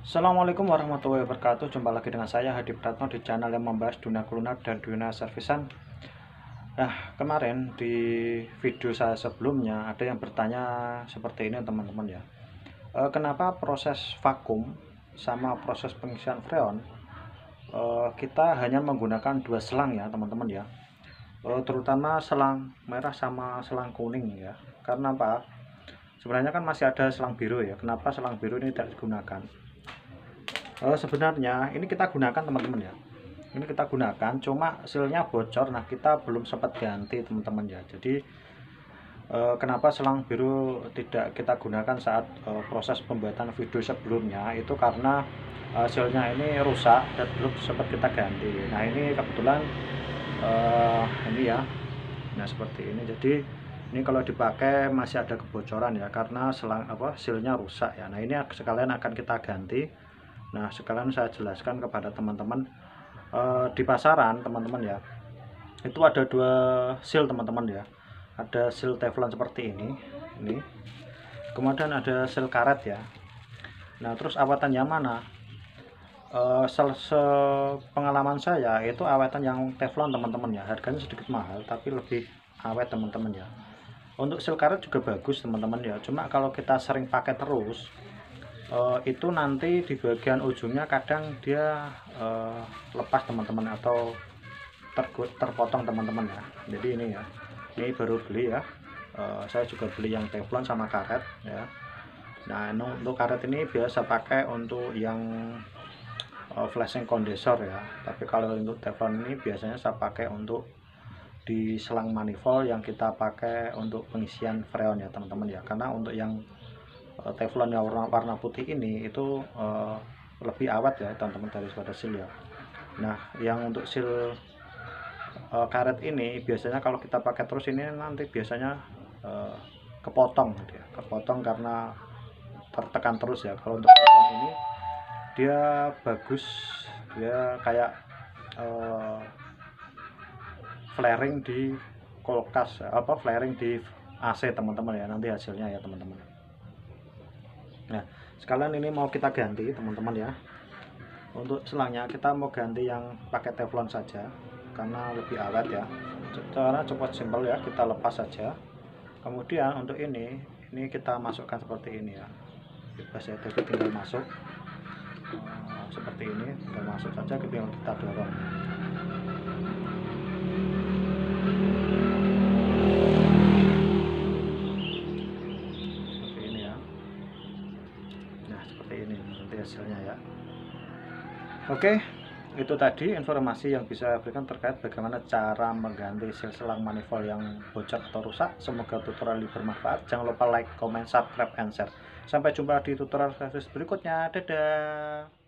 Assalamualaikum warahmatullahi wabarakatuh. Jumpa lagi dengan saya Hadi Pratno di channel yang membahas dunia kuliner dan dunia servisan. Nah, kemarin di video saya sebelumnya ada yang bertanya seperti ini teman-teman ya. Kenapa proses vakum sama proses pengisian freon kita hanya menggunakan dua selang ya teman-teman ya. Terutama selang merah sama selang kuning ya. Karena apa? Sebenarnya kan masih ada selang biru ya. Kenapa selang biru ini tidak digunakan? Sebenarnya ini kita gunakan teman-teman ya, ini kita gunakan cuma sealnya bocor. Nah, kita belum sempat ganti teman-teman ya. Jadi kenapa selang biru tidak kita gunakan saat proses pembuatan video sebelumnya, itu karena sealnya ini rusak dan belum sempat kita ganti. Nah, ini kebetulan ini ya, nah seperti ini. Jadi ini kalau dipakai masih ada kebocoran ya, karena sealnya rusak ya. Nah, ini sekalian akan kita ganti. Nah, sekalian saya jelaskan kepada teman-teman, di pasaran teman-teman ya, itu ada dua seal teman-teman ya. Ada seal teflon seperti ini, kemudian ada seal karet ya. Nah, terus awatan yang mana? Pengalaman saya itu awatan yang teflon teman-teman ya, harganya sedikit mahal tapi lebih awet teman-teman ya. Untuk seal karet juga bagus teman-teman ya, cuma kalau kita sering pakai terus, itu nanti di bagian ujungnya kadang dia lepas teman-teman, atau terpotong teman-teman ya. Jadi ini ya, ini baru beli ya, saya juga beli yang teflon sama karet ya. Nah, untuk karet ini biasa pakai untuk yang flashing kondensor ya, tapi kalau untuk teflon ini biasanya saya pakai untuk di selang manifold yang kita pakai untuk pengisian freon ya teman-teman ya. Karena untuk yang teflon yang warna putih ini itu lebih awet ya teman-teman daripada seal ya. Nah, yang untuk seal karet ini biasanya kalau kita pakai terus ini nanti biasanya kepotong gitu ya. Kepotong karena tertekan terus ya. Kalau untuk teflon ini dia bagus, dia kayak flaring di kulkas, flaring di AC teman-teman ya, nanti hasilnya ya teman-teman. Nah, sekalian ini mau kita ganti teman-teman ya. Untuk selangnya kita mau ganti yang pakai teflon saja karena lebih awet ya. Cara cukup simpel ya, kita lepas saja. Kemudian untuk ini kita masukkan seperti ini ya, bebas ya, jadi tinggal masuk seperti ini, tinggal masuk saja, tinggal kita dorong. Seperti ini ya. Nah, seperti ini nanti hasilnya ya. Oke, itu tadi informasi yang bisa saya berikan terkait bagaimana cara mengganti seal selang manifold yang bocor atau rusak. Semoga tutorial ini bermanfaat. Jangan lupa like, comment, subscribe, and share. Sampai jumpa di tutorial berikutnya. Dadah.